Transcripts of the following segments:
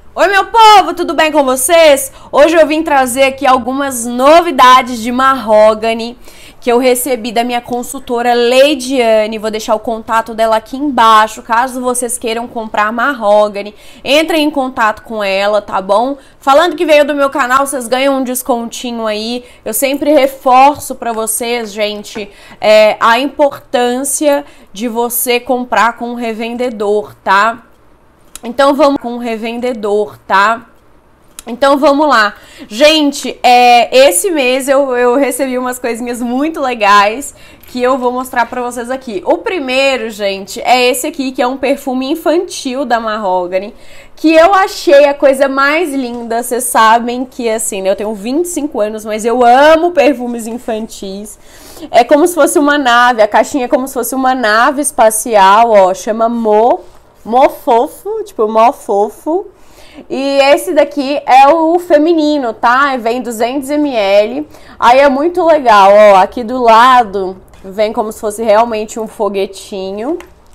Oi, meu povo, tudo bem com vocês? Hoje eu vim trazer aqui algumas novidades de mahogany que eu recebi da minha consultora Leidiane. Vou deixar o contato dela aqui embaixo, caso vocês queiram comprar mahogany. Entrem em contato com ela, tá bom? Falando que veio do meu canal, vocês ganham um descontinho aí. Eu sempre reforço pra vocês, gente, a importância de você comprar com um revendedor, tá? Então vamos com o revendedor, tá? Então vamos lá. Gente, esse mês eu recebi umas coisinhas muito legais que eu vou mostrar pra vocês aqui. O primeiro, gente, é esse aqui, que é um perfume infantil da mahogany, que eu achei a coisa mais linda. Vocês sabem que, assim, né, eu tenho 25 anos, mas eu amo perfumes infantis. É como se fosse uma nave, a caixinha é como se fosse uma nave espacial, ó, chama Mofofo, tipo, Mofofo. E esse daqui é o feminino, tá? Vem 200 ml. Aí é muito legal, ó. Aqui do lado vem como se fosse realmente um foguetinho.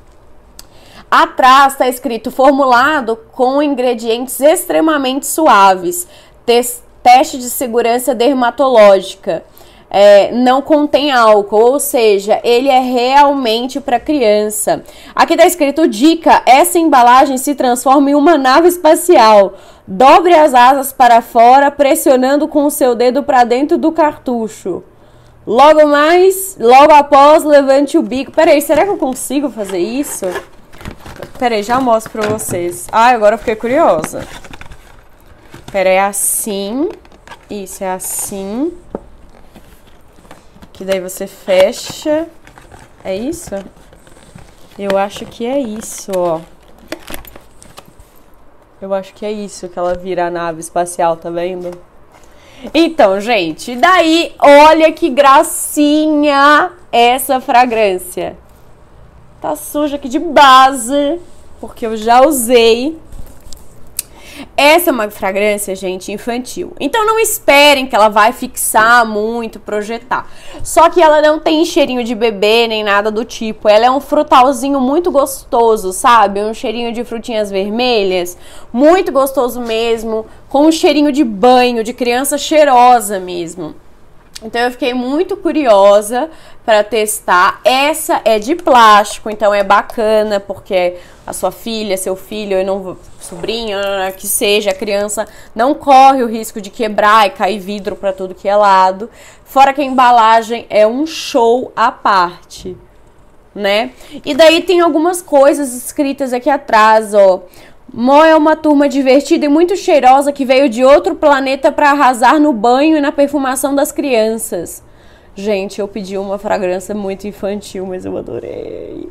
Atrás tá escrito formulado com ingredientes extremamente suaves. Teste de segurança dermatológica. Não contém álcool, ou seja, ele é realmente para criança. Aqui tá escrito dica: essa embalagem se transforma em uma nave espacial. Dobre as asas para fora, pressionando com o seu dedo para dentro do cartucho. Logo após, levante o bico. Peraí, será que eu consigo fazer isso? Peraí, já mostro pra vocês. Agora eu fiquei curiosa. Peraí, é assim. Isso, é assim. Que daí você fecha. É isso? Eu acho que é isso, ó. Eu acho que é isso que ela vira a nave espacial, tá vendo? Então, gente, daí, olha que gracinha essa fragrância. Tá suja aqui de base, porque eu já usei. Essa é uma fragrância, gente, infantil. Então não esperem que ela vai fixar muito, projetar. Só que ela não tem cheirinho de bebê nem nada do tipo. Ela é um frutalzinho muito gostoso, sabe? Um cheirinho de frutinhas vermelhas. Muito gostoso mesmo. Com um cheirinho de banho, de criança cheirosa mesmo. Então eu fiquei muito curiosa para testar. Essa é de plástico, então é bacana, porque a sua filha, seu filho, sobrinho, que seja, a criança não corre o risco de quebrar e cair vidro para tudo que é lado. Fora que a embalagem é um show à parte, né? E daí tem algumas coisas escritas aqui atrás, ó. Mo é uma turma divertida e muito cheirosa que veio de outro planeta para arrasar no banho e na perfumação das crianças. Gente, eu pedi uma fragrância muito infantil, mas eu adorei.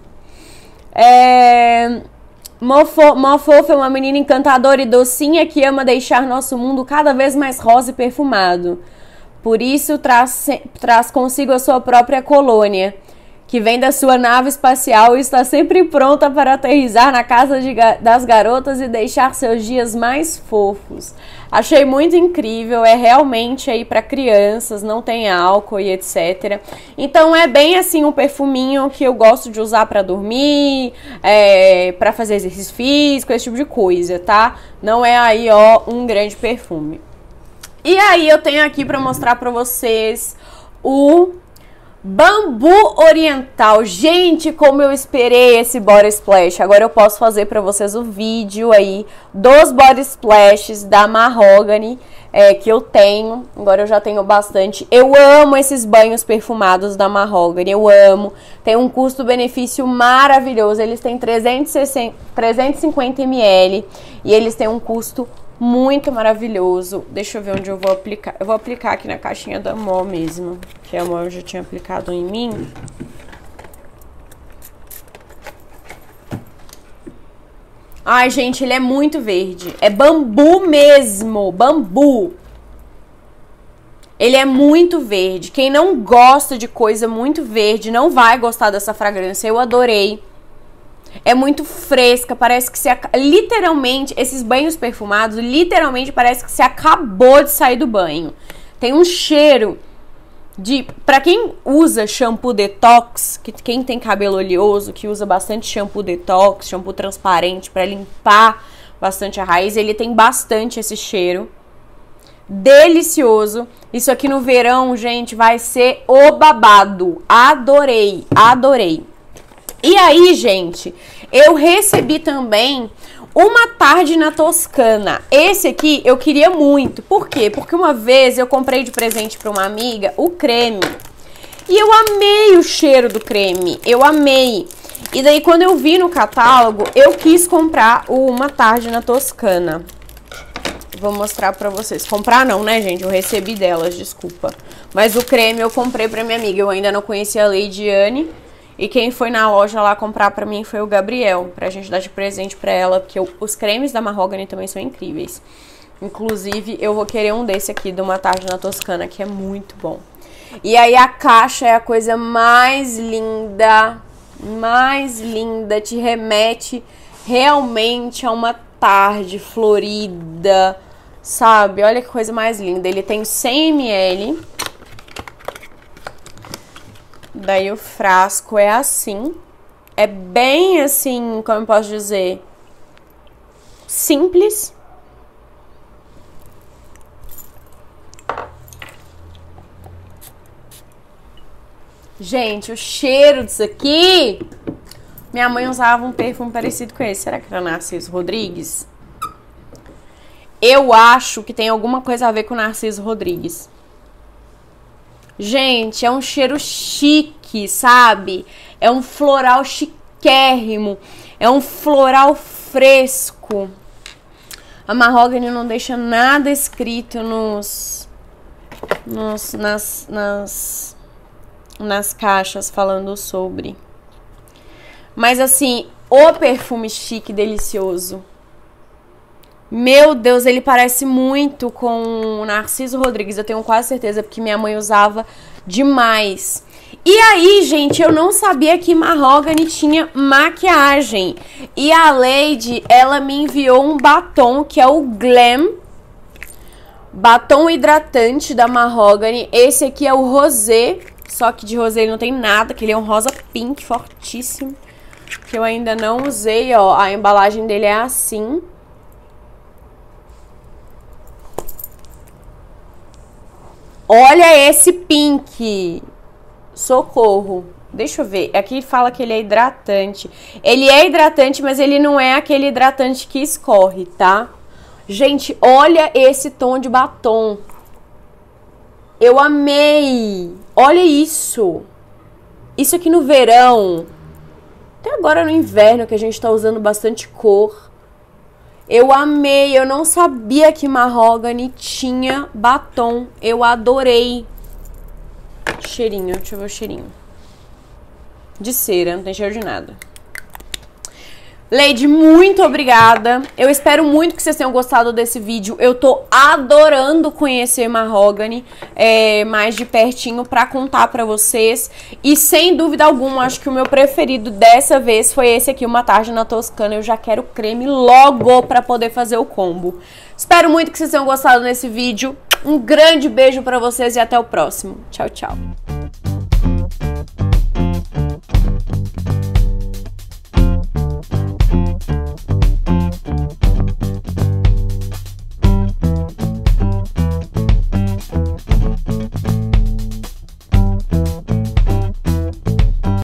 Mofofo é uma menina encantadora e docinha que ama deixar nosso mundo cada vez mais rosa e perfumado. Por isso, traz consigo a sua própria colônia, que vem da sua nave espacial e está sempre pronta para aterrissar na casa das garotas e deixar seus dias mais fofos. Achei muito incrível, é realmente aí para crianças, não tem álcool e etc. Então é bem assim um perfuminho que eu gosto de usar para dormir, para fazer exercício físico, esse tipo de coisa, tá? Não é aí, ó, um grande perfume. E aí eu tenho aqui para mostrar para vocês o Bambu Oriental. Gente, como eu esperei esse body splash. Agora eu posso fazer pra vocês o vídeo aí dos body splashes da mahogany que eu tenho. Agora eu já tenho bastante. Eu amo esses banhos perfumados da mahogany, eu amo. Tem um custo-benefício maravilhoso. Eles têm 350 ml e eles têm um custo muito maravilhoso. Deixa eu ver onde eu vou aplicar. Eu vou aplicar aqui na caixinha da Mo mesmo, que a Mo já tinha aplicado em mim. Ai, gente, ele é muito verde. É bambu mesmo, bambu. Ele é muito verde. Quem não gosta de coisa muito verde não vai gostar dessa fragrância. Eu adorei. É muito fresca, parece que literalmente, esses banhos perfumados, literalmente parece que você acabou de sair do banho. Tem um cheiro pra quem usa shampoo detox, quem tem cabelo oleoso, que usa bastante shampoo detox, shampoo transparente pra limpar bastante a raiz. Ele tem bastante esse cheiro. Delicioso. Isso aqui no verão, gente, vai ser o babado. Adorei, adorei. E aí, gente, eu recebi também uma tarde na Toscana. Esse aqui eu queria muito. Por quê? Porque uma vez eu comprei de presente para uma amiga o creme. E eu amei o cheiro do creme. Eu amei. E daí, quando eu vi no catálogo, eu quis comprar o Uma Tarde na Toscana. Vou mostrar pra vocês. Comprar não, né, gente? Eu recebi delas, desculpa. Mas o creme eu comprei pra minha amiga. Eu ainda não conhecia a Leidiane. E quem foi na loja lá comprar pra mim foi o Gabriel. Pra gente dar de presente pra ela. Porque os cremes da Mahogany também são incríveis. Inclusive, eu vou querer um desse aqui, de Uma Tarde na Toscana, que é muito bom. E aí a caixa é a coisa mais linda. Mais linda. Te remete realmente a uma tarde florida, sabe? Olha que coisa mais linda. Ele tem 100 ml. Daí o frasco é assim. É bem assim, como eu posso dizer, simples. Gente, o cheiro disso aqui... Minha mãe usava um perfume parecido com esse. Será que era Narciso Rodrigues? Eu acho que tem alguma coisa a ver com Narciso Rodrigues. Gente, é um cheiro chique, sabe? É um floral chiquérrimo. É um floral fresco. A Mahogany não deixa nada escrito nas caixas falando sobre. Mas assim, o perfume chique, delicioso. Meu Deus, ele parece muito com o Narciso Rodrigues. Eu tenho quase certeza, porque minha mãe usava demais. E aí, gente, eu não sabia que Mahogany tinha maquiagem. E a Lady, ela me enviou um batom, que é o Glam Batom hidratante da Mahogany. Esse aqui é o rosé. Só que de rosé ele não tem nada, que ele é um rosa pink fortíssimo. Que eu ainda não usei, ó. A embalagem dele é assim. Olha esse pink. Socorro. Deixa eu ver. Aqui fala que ele é hidratante. Ele é hidratante, mas ele não é aquele hidratante que escorre, tá? Gente, olha esse tom de batom. Eu amei. Olha isso. Isso aqui no verão. Até agora no inverno, que a gente tá usando bastante cor. Eu amei. Eu não sabia que Mahogany tinha batom. Eu adorei. Cheirinho. Deixa eu ver o cheirinho. De cera. Não tem cheiro de nada. Lady, muito obrigada. Eu espero muito que vocês tenham gostado desse vídeo. Eu tô adorando conhecer Mahogany mais de pertinho pra contar pra vocês. E sem dúvida alguma, acho que o meu preferido dessa vez foi esse aqui, Uma Tarde na Toscana. Eu já quero creme logo pra poder fazer o combo. Espero muito que vocês tenham gostado desse vídeo. Um grande beijo pra vocês e até o próximo. Tchau, tchau.